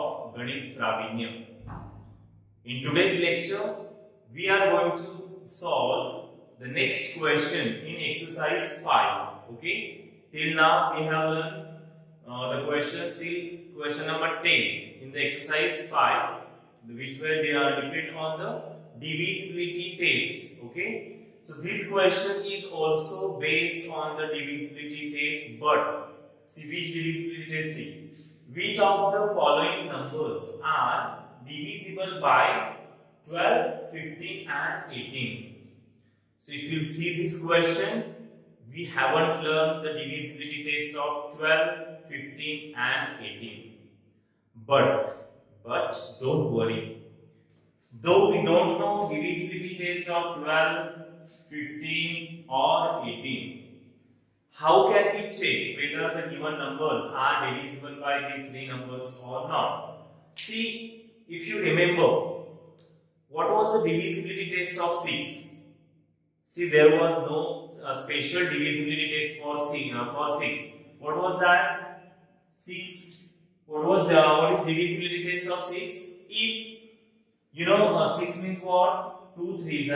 of Ganit Pravinya. In today's lecture, we are going to solve the next question in exercise 5. Okay, till now we have learned the questions till question number 10 in the exercise 5, which will depend on the divisibility test. Okay, so this question is also based on the divisibility test, but see which divisibility test? See, which of the following numbers are divisible by 12, 15 and 18? So if you see this question, we haven't learned the divisibility test of 12, 15 and 18. But don't worry. Though we don't know divisibility test of 12, 15 or 18, how can we check whether the given numbers are divisible by these three numbers or not? See, if you remember, what was the divisibility test of 6? See, there was no special divisibility test for 6. What was that? 6. What is divisibility test of 6? If you know 6 means what? 2 3s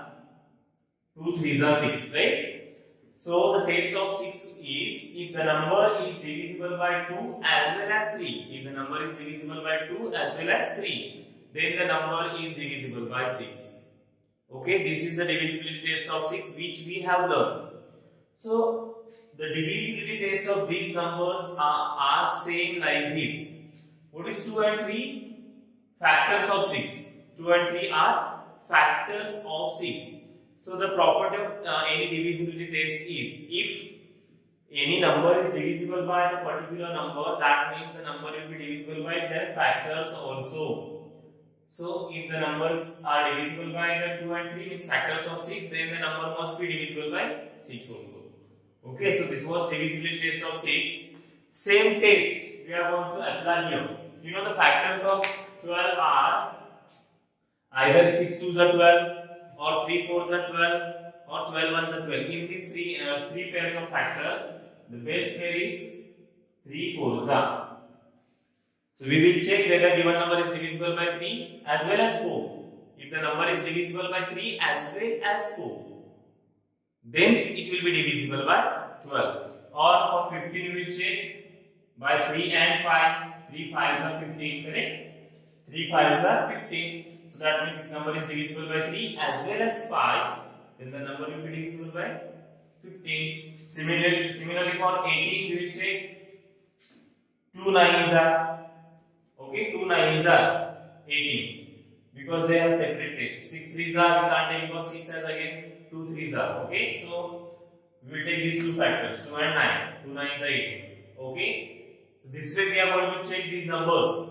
are 6, right? So the test of 6 is if the number is divisible by 2 as well as 3. If the number is divisible by 2 as well as 3, then the number is divisible by 6. Okay, this is the divisibility test of 6 which we have learned. So the divisibility test of these numbers are same like this. What is 2 and 3? Factors of 6. 2 and 3 are factors of 6. So the property of any divisibility test is, if any number is divisible by a particular number, that means the number will be divisible by their factors also. So if the numbers are divisible by the 2 and 3 means factors of 6, then the number must be divisible by 6 also. Okay, so this was divisibility test of 6. Same test we are going to apply here. You know the factors of 12 are either 6 2s are 12, or 3 4s are 12, or 12 1s are 12. In these three pairs of factor, the best pair is 3 4s are. So we will check whether given number is divisible by 3 as well as 4. If the number is divisible by 3 as well as 4, then it will be divisible by 12. Or for 15 we will check by 3 and 5. 3 5s are 15, correct? 3 5s are 15. So that means if number is divisible by 3 as well as 5, then the number will be divisible by 15. Similarly for 18 we will check 2 9s are, okay, 2 9s are 18 because they have separate tests. 6 3s are we can't take because 6 has again 2 3s are, okay. So we will take these two factors 2 and 9. 2 9s are 18, okay. So this way we are going to check these numbers.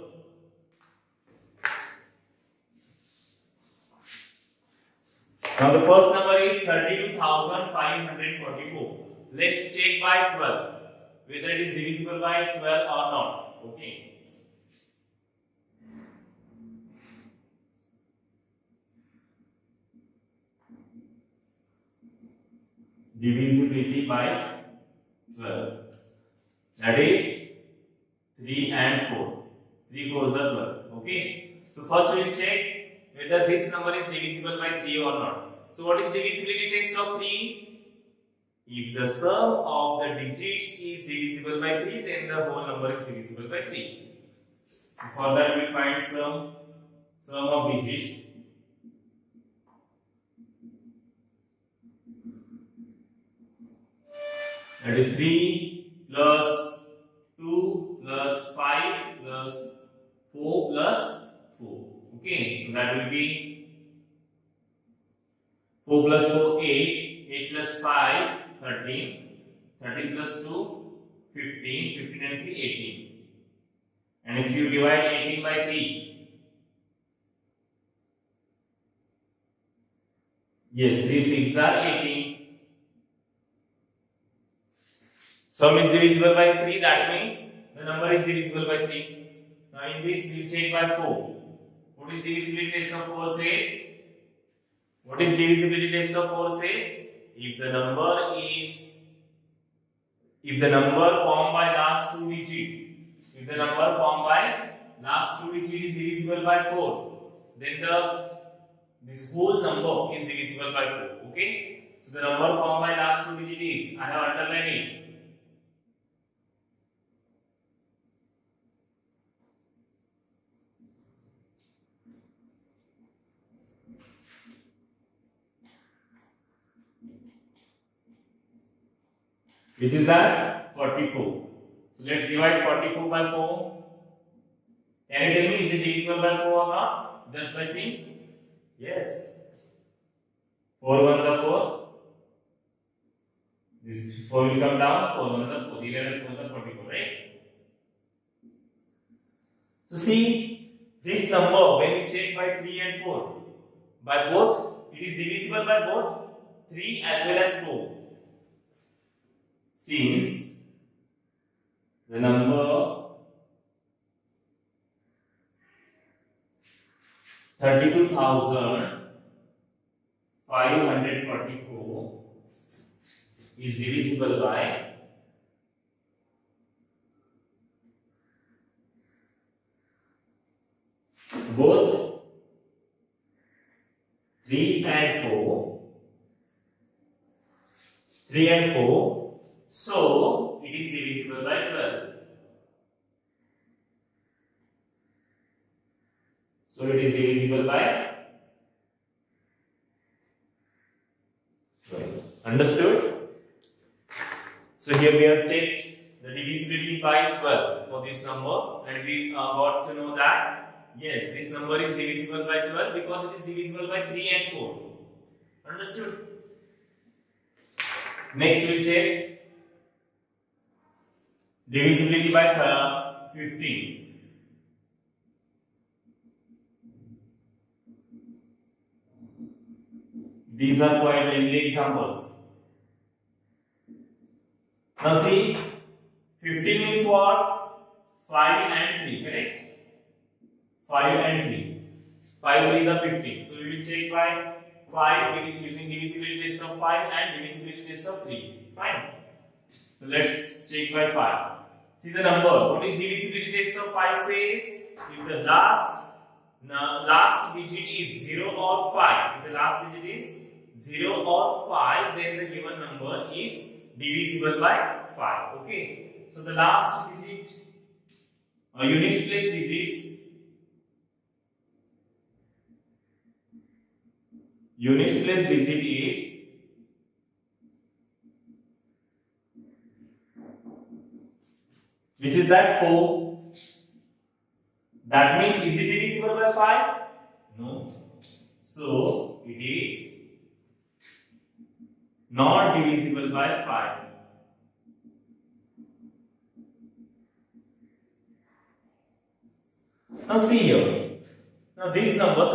Now the first number is 32,544. Let's check by 12 whether it is divisible by 12 or not. Okay. Divisibility by 12. That is 3 and 4. 3 4s are 12. Okay. So first we will check whether this number is divisible by 3 or not. So what is divisibility test of 3? If the sum of the digits is divisible by 3, then the whole number is divisible by 3. So for that we find sum of digits. That is 3 plus 2 plus 5 plus 4 plus 4. Okay, so that will be 4 plus 4 8, 8 plus 5 13, 13 plus 2 15, 15 and 3 18. And if you divide 18 by 3, yes, 3 6 are 18. Sum is divisible by 3, that means the number is divisible by 3. Now in this we check by 4. What is divisibility test of 4 says? What is divisibility test of 4 says? If the number formed by last two digit, if the number formed by last two digit is divisible by 4, then this whole number is divisible by 4. Okay, so the number formed by last two digit is, I have underlined it, which is that 44. So let's divide 44 by 4. Can you tell me, is it divisible by 4 or not? Just by seeing? Yes. 4 ones are 4. This 4 will come down. 4 ones are 4. 11 ones are 44, right? So see, this number when we check by 3 and 4, by both, it is divisible by both 3 as well as 4. Since the number 32,544 is divisible by both 3 and 4. 3 and 4. So it is divisible by 12. So it is divisible by 12. Understood? So here we have checked the divisibility by 12 for this number, and we got to know that yes, this number is divisible by 12 because it is divisible by 3 and 4. Understood? Next we check divisibility by 15. These are quite lengthy examples. Now see, 15 means what? 5 and 3, correct? 5 and 3. 5 3s are 15. So we will check by 5 using divisibility test of 5 and divisibility test of 3. Fine. So let's check by 5. See the number. What is divisibility test of 5 says? If the last digit is 0 or 5, if the last digit is 0 or 5, then the given number is divisible by 5. Okay. So the last digit, units place digits, units place digit is which is that 4. That means is it divisible by 5? No. So it is not divisible by 5. Now see here. Now this number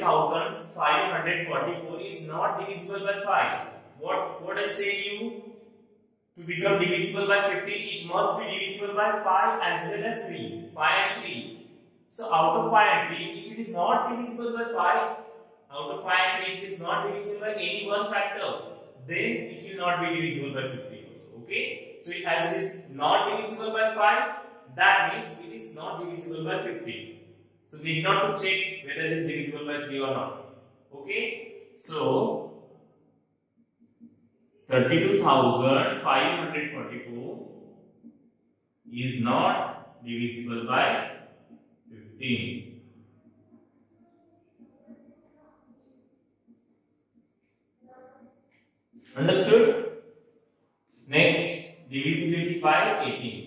32,544 is not divisible by 5. What I say you? To become divisible by 15, it must be divisible by 5 as well as 3. 5 and 3. So out of 5 and 3, if it is not divisible by 5, out of 5 and 3, if it is not divisible by any one factor, then it will not be divisible by 15 also. Okay? So as it is not divisible by 5, that means it is not divisible by 15. So we need not to check whether it is divisible by 3 or not. Okay? So 32,544 is not divisible by 15. Understood? Next, divisibility by 18.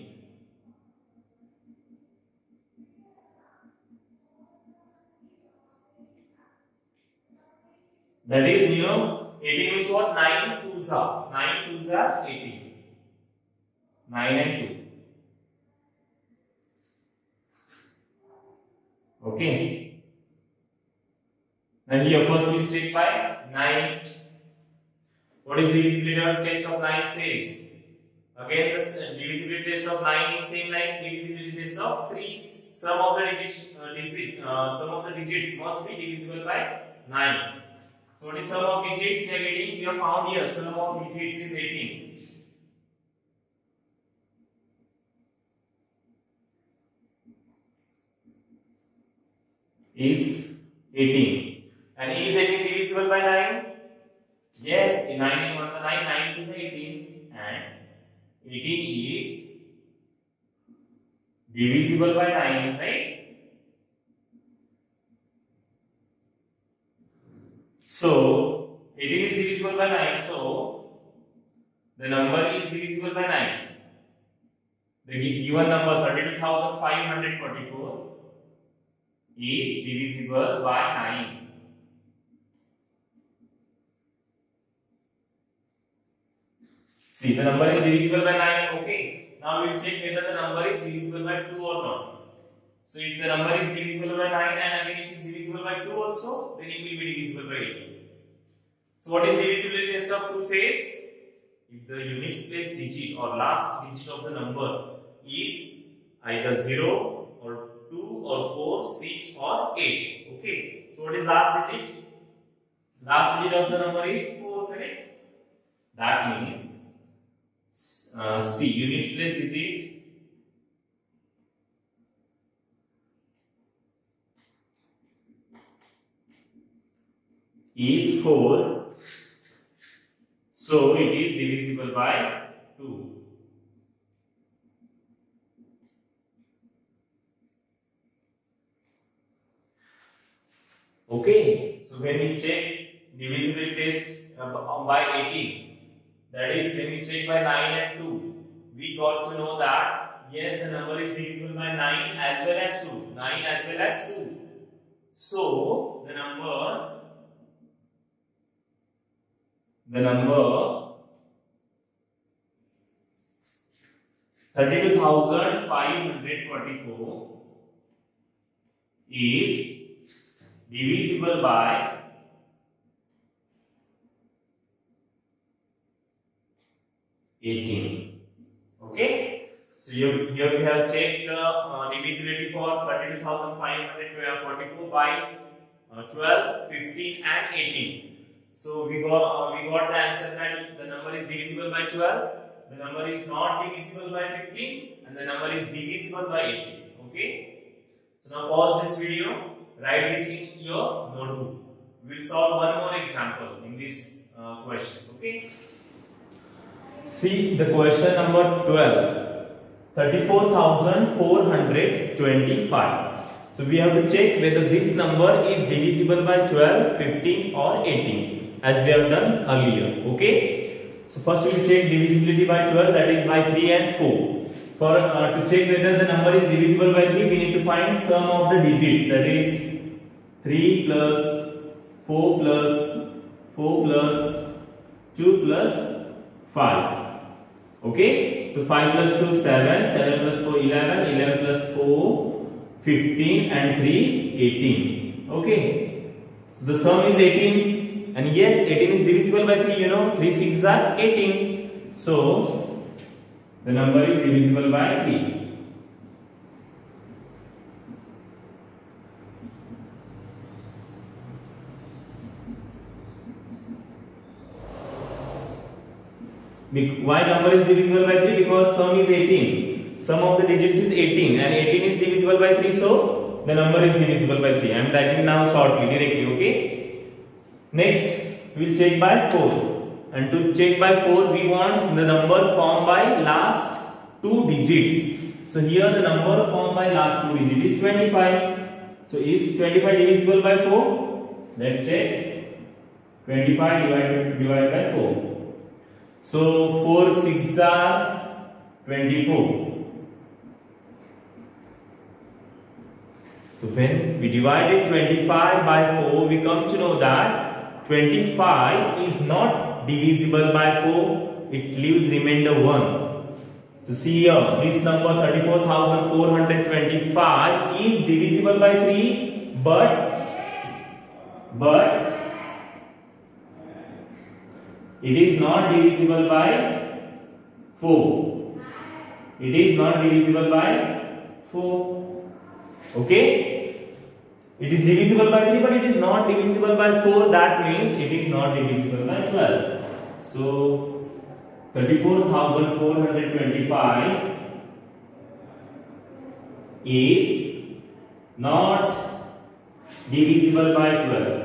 That is, 18 means what? 9 2s are. 9 2s are 18. 9 and 2. Okay. Then here first we will check by 9. What is divisibility test of 9 says? Again, the divisibility test of 9 is same like divisibility test of 3. Sum of the digits must be divisible by 9. So what is sum of digits we are getting? We have found here sum of digits is 18. is 18. And is 18 divisible by 9? Yes, 9 and 1 is 9, 9 is 18, and 18 is divisible by 9, right? So 18 is divisible by 9, so the number is divisible by 9. The given number 32,544 is divisible by 9. See, the number is divisible by 9. Okay. Now we will check whether the number is divisible by 2 or not. So if the number is divisible by 9 and again it is divisible by 2 also, then it will be divisible by 18. So what is divisibility test of 2 says? If the units place digit or last digit of the number is either 0 or 2 or 4, 6 or 8. Okay. So what is last digit? Last digit of the number is 4, correct? That means C, units place digit is 4, so it is divisible by 2. Okay, so when we check divisibility test by 18, that is when we check by 9 and 2, we got to know that yes, the number is divisible by 9 as well as 2. 9 as well as 2. So the number 32,544 is divisible by 18. Okay, so here we have checked the divisibility for 32,544 by 12, 15 and 18. So we got the answer that the number is divisible by 12, the number is not divisible by 15, and the number is divisible by 18. Okay, so now pause this video, write this in your notebook. We will solve one more example in this question. Okay. See the question number 12, 34,425. So we have to check whether this number is divisible by 12, 15 or 18 as we have done earlier. Okay. So first we will check divisibility by 12, that is by 3 and 4. For to check whether the number is divisible by 3, we need to find sum of the digits, that is 3 plus 4 plus 4 plus 2 plus 5. Okay, so 5 plus 2 7, 7 plus 4 11, 11 plus 4 15 and 3 18. Okay, so the sum is 18, and yes, 18 is divisible by 3, you know, 3 6 are 18, so the number is divisible by 3. Why number is divisible by 3? Because sum is 18. Sum of the digits is 18 and 18 is divisible by 3, so the number is divisible by 3. I am writing now shortly, directly, okay? Next, we will check by 4. And to check by 4, we want the number formed by last 2 digits. So here the number formed by last 2 digits is 25. So is 25 divisible by 4? Let's check. 25 divided by 4. So 4 6 are 24. So when we divided 25 by 4, we come to know that 25 is not divisible by 4. It leaves remainder 1. So see here, this number 34,425 is divisible by 3, but it is not divisible by 4. It is not divisible by 4. Okay? It is divisible by 3, but it is not divisible by 4. That means it is not divisible by 12. So 34,425 is not divisible by 12.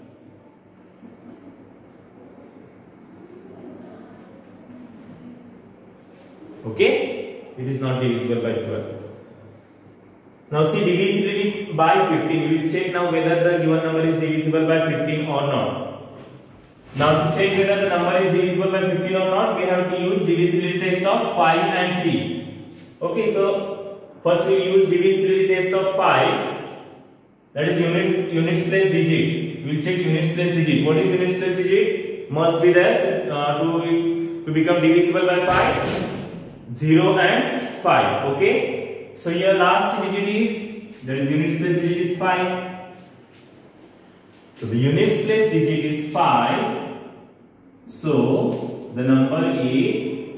Okay, it is not divisible by 12. Now see divisibility by 15. We will check now whether the given number is divisible by 15 or not. Now to check whether the number is divisible by 15 or not, we have to use divisibility test of 5 and 3. Okay, so first we will use divisibility test of 5. That is units place digit. We will check units place digit. What is units place digit? Must be there to become divisible by 5. 0 and 5. Okay. So here last digit is, that is units place digit is 5. So the units place digit is 5. So the number is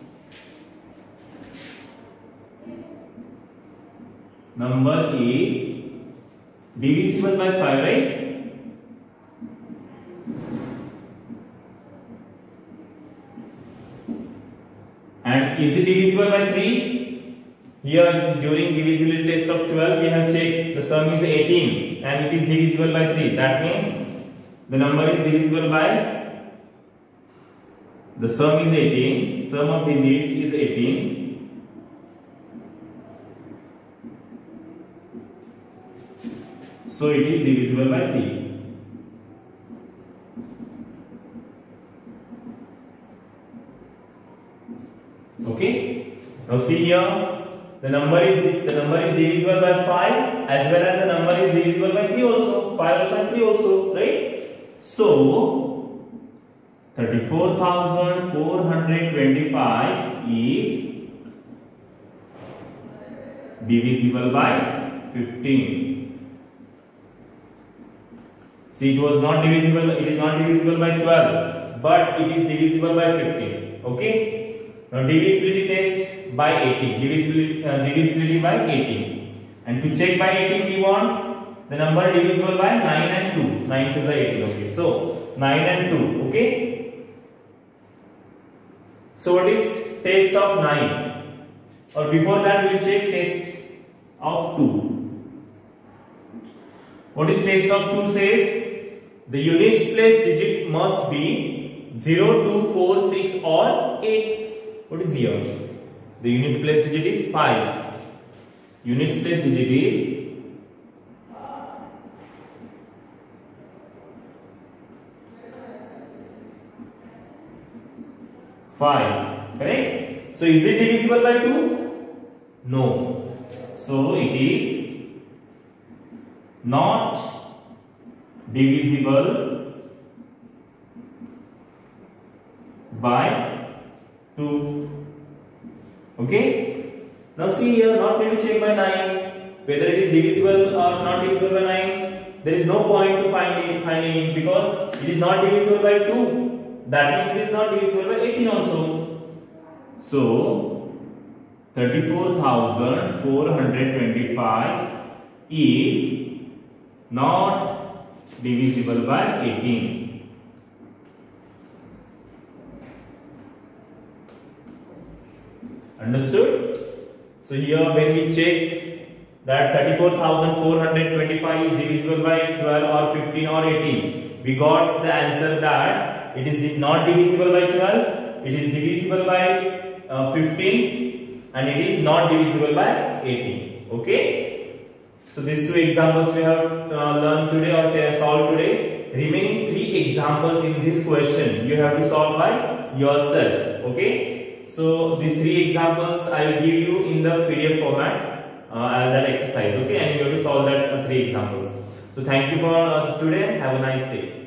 divisible by 5, right? And is it divisible by 3? Here during divisibility test of 12 we have checked the sum is 18 and it is divisible by 3. That means the number is divisible by, the sum is 18, sum of digits is 18. So it is divisible by 3. Okay. Now see here, the number is divisible by 5 as well as the number is divisible by 3 also. 5 also and 3 also, right? So 34,425 is divisible by 15. See, it is not divisible by 12, but it is divisible by 15. Okay. Now divisibility test by 18. Divisibility by 18. And to check by 18, we want the number divisible by 9 and 2. 9 to the 18. Okay. So 9 and 2. Okay. So what is test of 9? Or before that, we will check test of 2. What is test of 2 says? The units place digit must be 0, 2, 4, 6 or 8. What is here? The unit place digit is 5. Units place digit is 5. Correct? So is it divisible by 2? No. So it is not divisible by 2. Okay. Now see here, not going to check by 9 whether it is divisible or not divisible by 9. There is no point to finding it because it is not divisible by 2. That means it is not divisible by 18 also. So 34,425 is not divisible by 18. Understood? So here when we check that 34,425 is divisible by 12 or 15 or 18, we got the answer that it is not divisible by 12, it is divisible by 15 and it is not divisible by 18. Okay? So these two examples we have learned today or solved today. Remaining 3 examples in this question you have to solve by yourself. Okay? So these 3 examples I will give you in the PDF format that exercise. Okay? And you have to solve that 3 examples. So thank you for today. Have a nice day.